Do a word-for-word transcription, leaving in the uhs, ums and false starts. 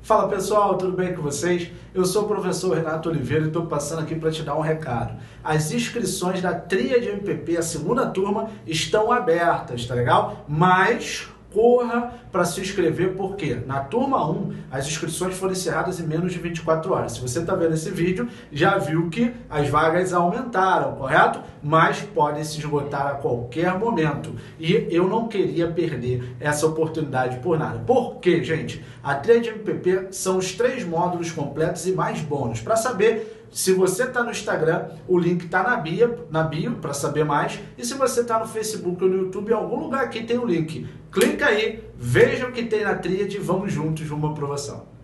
Fala pessoal, tudo bem com vocês? Eu sou o professor Renato Oliveira e estou passando aqui para te dar um recado. As inscrições da Tríade M P P, a segunda turma, estão abertas, tá legal? Mas corra para se inscrever, porque na turma um as inscrições foram encerradas em menos de vinte e quatro horas. Se você está vendo esse vídeo, já viu que as vagas aumentaram, correto? Mas podem se esgotar a qualquer momento. E eu não queria perder essa oportunidade por nada. Por quê, gente? A Tríade M P P são os três módulos completos e mais bônus. Para saber, se você está no Instagram, o link está na bio, na bio para saber mais. E se você está no Facebook ou no YouTube, em algum lugar aqui tem o link. Clica aí, veja o que tem na Tríade e vamos juntos rumo à aprovação.